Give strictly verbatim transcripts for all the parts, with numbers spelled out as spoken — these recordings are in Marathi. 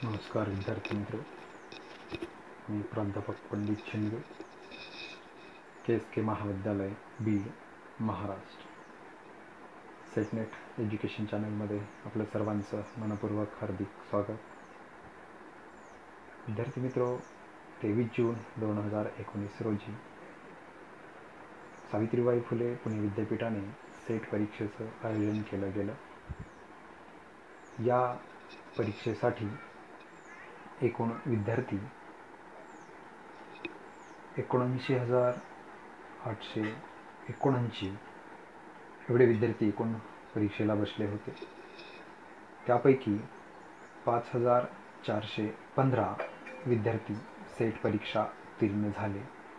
नमस्कार विद्यार्थी मित्र. मी प्राध्यापक Pandit Shinde, K S K महाविद्यालय, बीड, महाराष्ट्र. सेटनेट एज्युकेशन चॅनलमध्ये आपलं सर्वांचं मनपूर्वक हार्दिक स्वागत. विद्यार्थी मित्रो, तेवीस जून दोन हजार एकोणीस रोजी सावित्रीबाई फुले पुणे विद्यापीठाने सेट परीक्षेचं आयोजन केलं गेलं. या परीक्षेसाठी एकूण विद्यार्थी एकोणऐंशी हजार आठशे एकोणऐंशी एवढे विद्यार्थी एकूण परीक्षेला बसले होते. त्यापैकी पाच हजार चारशे पंधरा विद्यार्थी सेट परीक्षा उत्तीर्ण झाले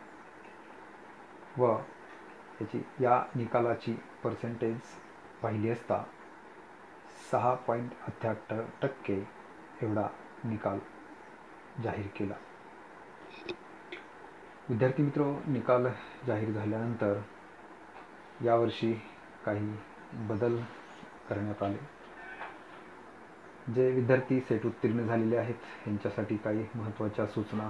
व याची या निकालाची पर्सेंटेज पाहिली असता सहा पॉईंट अठ्ठ्याहत्तर टक्के एवढा निकाल जाहीर केला. विद्यार्थी मित्रो, निकाल जाहीर झाल्यानंतर यावर्षी काही बदल करण्यात आले. जे विद्यार्थी सेट उत्तीर्ण झालेले आहेत यांच्यासाठी काही महत्त्वाच्या सूचना.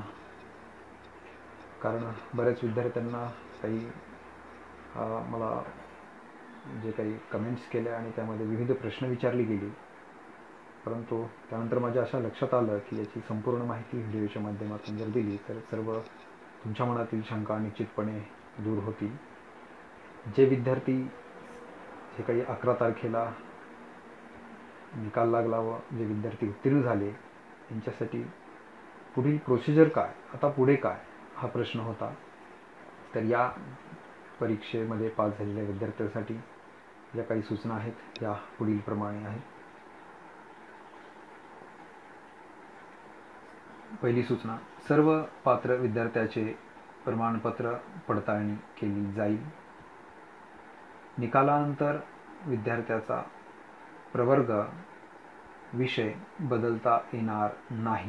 कारण बऱ्याच विद्यार्थ्यांना काही मला जे काही कमेंट्स केल्या आणि त्यामध्ये विविध प्रश्न विचारली गेली, परंतु त्यानंतर माझ्या अशा लक्षात आलं की याची संपूर्ण माहिती व्हिडिओच्या माध्यमातून जर दिली तर सर्व तुमच्या मनातील शंका निश्चितपणे दूर होतील. जे विद्यार्थी जे काही अकरा तारखेला निकाल लागला व जे विद्यार्थी उत्तीर्ण झाले यांच्यासाठी पुढील प्रोसिजर काय, आता पुढे काय, हा प्रश्न होता. तर या परीक्षेमध्ये पास झालेल्या विद्यार्थ्यांसाठी ज्या काही सूचना आहेत या पुढील प्रमाणे आहेत. पहिली सूचना, सर्व पात्र विद्यार्थ्याचे प्रमाणपत्र पडताळणी केली जाईल. निकालानंतर विद्यार्थ्याचा प्रवर्ग विषय बदलता येणार नाही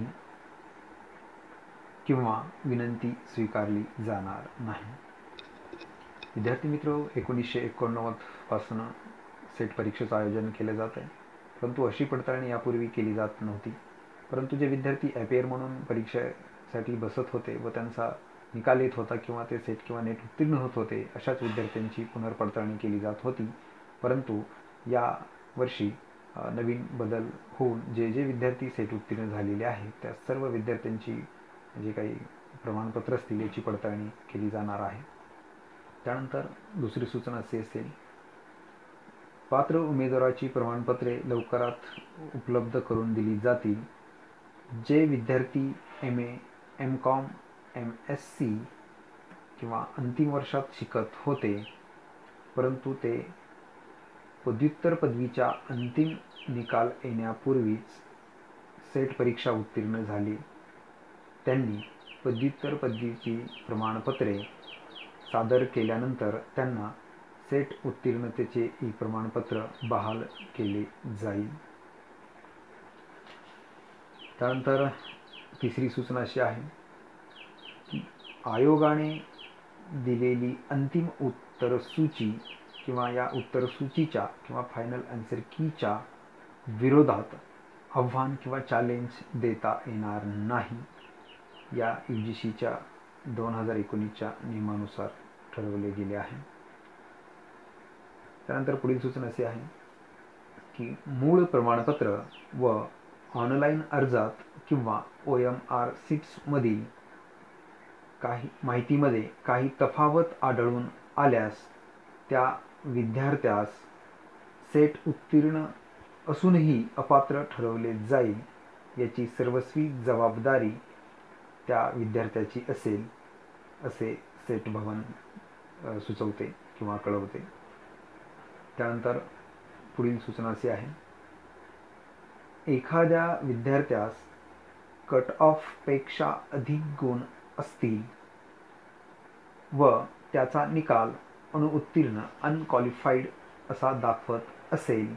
किंवा विनंती स्वीकारली जाणार नाही. विद्यार्थी मित्र, एकोणीसशे एकोणनव्वद पासून सेट परीक्षेचं आयोजन केले जात आहे, परंतु अशी पडताळणी यापूर्वी केली जात नव्हती. परंतु जे विद्यार्थी ॲपियर म्हणून परीक्षेसाठी बसत होते व त्यांचा निकाल येत होता किंवा ते सेट किंवा नेट उत्तीर्ण होत होते, अशाच विद्यार्थ्यांची पुनर्पडताळणी केली जात होती. परंतु या वर्षी नवीन बदल होऊन जे जे विद्यार्थी सेट उत्तीर्ण झालेले आहेत त्या सर्व विद्यार्थ्यांची जे काही प्रमाणपत्र असतील याची पडताळणी केली जाणार आहे. त्यानंतर दुसरी सूचना अशी असेल, पात्र उमेदवाराची प्रमाणपत्रे लवकरात उपलब्ध करून दिली जातील. जे विद्यार्थी M A, M com, M S C किंवा अंतिम वर्षात शिकत होते परंतु ते पदव्युत्तर पदवीच्या अंतिम निकाल येण्यापूर्वीच सेट परीक्षा उत्तीर्ण झाली, त्यांनी पदव्युत्तर पदवीची प्रमाणपत्रे सादर केल्यानंतर त्यांना सेट उत्तीर्णतेचे ई प्रमाणपत्र बहाल केले जाईल. त्यानंतर तिसरी सूचना अशी आहे की आयोगाने दिलेली अंतिम उत्तरसूची किंवा या उत्तरसूचीच्या किंवा फायनल आन्सर कीच्या विरोधात आव्हान किंवा चॅलेंज देता येणार नाही, या यू जी सीच्या दोन हजार एकोणीसच्या नियमानुसार ठरवले गेले आहे. त्यानंतर पुढील सूचना अशी आहे की मूळ प्रमाणपत्र व ऑनलाईन अर्जात किंवा ओ एम आर सीट्समधील काही माहितीमध्ये काही तफावत आढळून आल्यास त्या विद्यार्थ्यास सेट उत्तीर्ण असूनही अपात्र ठरवले जाईल, याची सर्वस्वी जबाबदारी त्या विद्यार्थ्याची असेल, असे सेट भवन सुचवते किंवा कळवते. त्यानंतर पुढील सूचना अशी आहे, एखाद्या विद्यार्थ्यास कट ऑफपेक्षा अधिक गुण असतील व त्याचा निकाल अनुत्तीर्ण अनक्वालिफाईड असा दाखवत असेल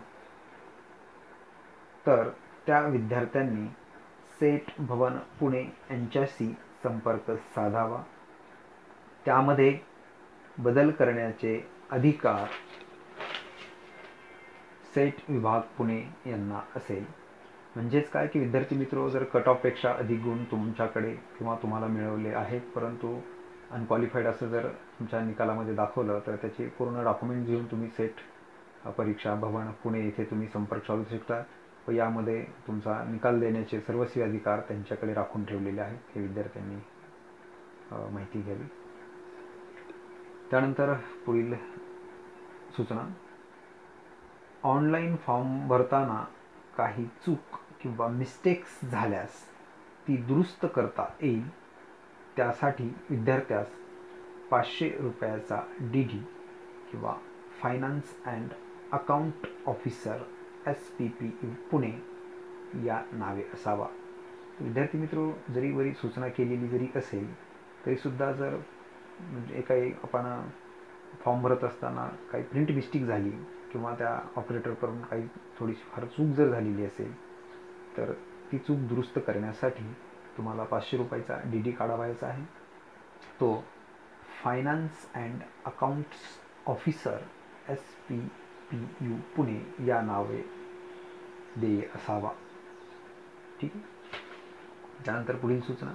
तर त्या विद्यार्थ्यांनी सेट भवन पुणे यांच्याशी संपर्क साधावा. त्यामध्ये बदल करण्याचे अधिकार सेट विभाग पुणे यांना असेल. म्हणजेच काय की विद्यार्थी मित्र जर कट ऑफपेक्षा अधिक गुण तुमच्याकडे किंवा तुम्हाला मिळवले आहेत, परंतु अनक्वालिफाईड असं जर तुमच्या निकालामध्ये दाखवलं, तर त्याचे पूर्ण डॉक्युमेंट घेऊन तुम्ही सेट परीक्षा भवन पुणे येथे तुम्ही संपर्क साधू शकता व यामध्ये तुमचा निकाल देण्याचे सर्वस्वी अधिकार त्यांच्याकडे राखून ठेवलेले आहेत. हे विद्यार्थ्यांनी माहिती घ्यावी. त्यानंतर पुढील सूचना, ऑनलाईन फॉर्म भरताना काही चूक किंवा मिस्टेक्स झाल्यास ती दुरुस्त करता येईल. त्यासाठी विद्यार्थ्यास पाचशे रुपयाचा डी डी किंवा finance and account officer S P P U Pune या नावे असावा. विद्यार्थी मित्र, जरी वरी सूचना केलेली जरी असेल तरीसुद्धा जर म्हणजे काही आपण फॉर्म भरत असताना काही प्रिंट मिस्टेक झाली किंवा त्या ऑपरेटरकडून काही थोडीशी फार चूक जर झालेली असेल, तर ती चूक दुरुस्त करण्यासाठी तुम्हाला पाचशे रुपयाचा डी डी काढावायचा आहे. तो finance and accounts officer S P P U Pune या नावे देय असावा. ठीक आहे. त्यानंतर पुढील सूचना,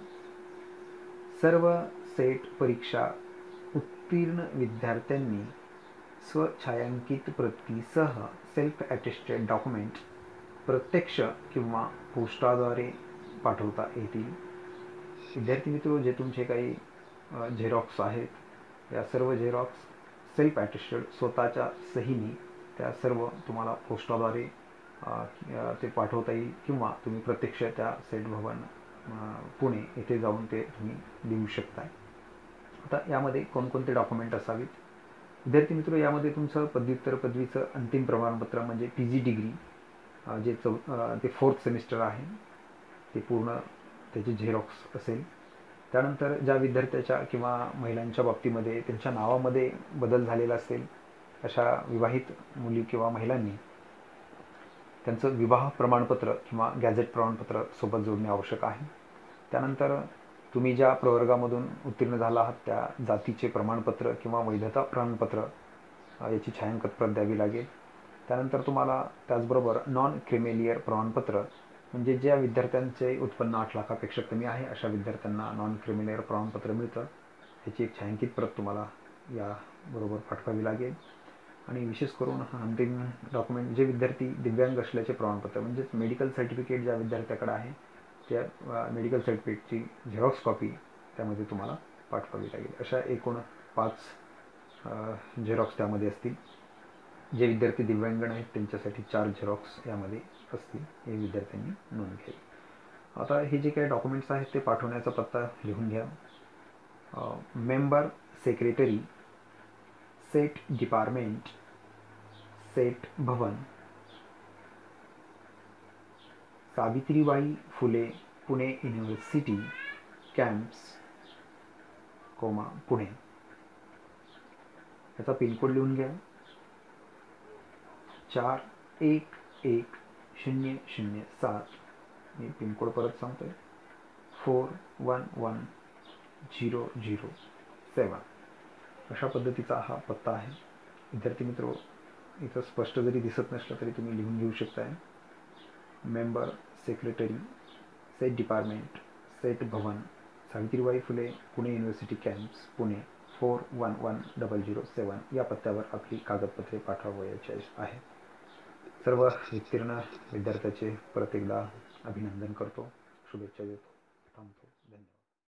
सर्व सेट परीक्षा उत्तीर्ण विद्यार्थ्यांनी स्वछायांकित प्रतीसह सेल्फ अटेस्टेड डॉक्युमेंट प्रत्यक्ष किंवा पोस्टाद्वारे पाठवता येतील. विद्यार्थी मित्र, जे तुमचे काही झेरॉक्स आहेत, या सर्व झेरॉक्स सेल्फ अटेस्टेड स्वतःच्या सहीने त्या सर्व तुम्हाला पोस्टाद्वारे ते पाठवता येईल किंवा तुम्ही प्रत्यक्ष त्या सेट भवन पुणे येथे जाऊन ते तुम्ही देऊ शकताय. आता यामध्ये कोणकोणते डॉक्युमेंट असावेत? विद्यार्थी मित्र, यामध्ये तुमचं पदव्युत्तर पदवीचं अंतिम प्रमाणपत्र म्हणजे पी जी डिग्री जे चौ ते फोर्थ सेमिस्टर आहे ते पूर्ण त्याची झेरॉक्स असेल. त्यानंतर ज्या विद्यार्थ्याच्या किंवा महिलांच्या बाबतीमध्ये त्यांच्या नावामध्ये बदल झालेला असेल, अशा विवाहित मुली किंवा महिलांनी त्यांचं विवाह प्रमाणपत्र किंवा गॅझेट प्रमाणपत्र सोबत जोडणे आवश्यक आहे. त्यानंतर तुम्ही ज्या प्रवर्गामधून उत्तीर्ण झाला आहात त्या जातीचे प्रमाणपत्र किंवा वैधता प्रमाणपत्र याची छायांकित प्रत द्यावी लागेल. त्यानंतर तुम्हाला त्याचबरोबर नॉन क्रिमेलियर प्रमाणपत्र म्हणजे ज्या विद्यार्थ्यांचे उत्पन्न आठ लाखापेक्षा कमी आहे अशा विद्यार्थ्यांना नॉन क्रिमेलियर प्रमाणपत्र मिळतं. याची एक छायांकित प्रत तुम्हाला याबरोबर पाठवावी लागेल. आणि विशेष करून अंतिम डॉक्युमेंट जे विद्यार्थी दिव्यांग असल्याचे प्रमाणपत्र म्हणजेच मेडिकल सर्टिफिकेट ज्या विद्यार्थ्याकडे आहे त्या मेडिकल सर्टिफिकेटची झेरॉक्स कॉपी त्यामध्ये तुम्हाला पाठवावी लागेल. अशा एकूण पाच झेरॉक्स त्यामध्ये असतील. जे विद्यार्थी दिव्यांगण आहेत त्यांच्यासाठी चार झेरॉक्स यामध्ये असतील, हे विद्यार्थ्यांनी नोंद घ्यावी. आता हे जे काही डॉक्युमेंट्स आहेत ते पाठवण्याचा पत्ता लिहून घ्या. Member secretary SET department SET Bhavan Savitribai Phule Pune university campus comma Pune. याचा पिनकोड लिहून घ्या चार एक एक शून्य शून्य सात. मी पिनकोड परत सांगतोय four one one zero zero seven. अशा पद्धतीचा हा पत्ता आहे. विद्यार्थी मित्र, इथं स्पष्ट जरी दिसत नसलं तरी तुम्ही लिहून घेऊ शकताय. Member secretary SET department SET Bhavan Savitribai Phule Pune university campus Pune four one one double zero seven या पत्त्यावर आपली कागदपत्रे पाठवावयाची आहेत. सर्व उत्तीर्ण विद्यार्थ्याचे परत एकदा अभिनंदन करतो, शुभेच्छा देतो, थांबतो. धन्यवाद.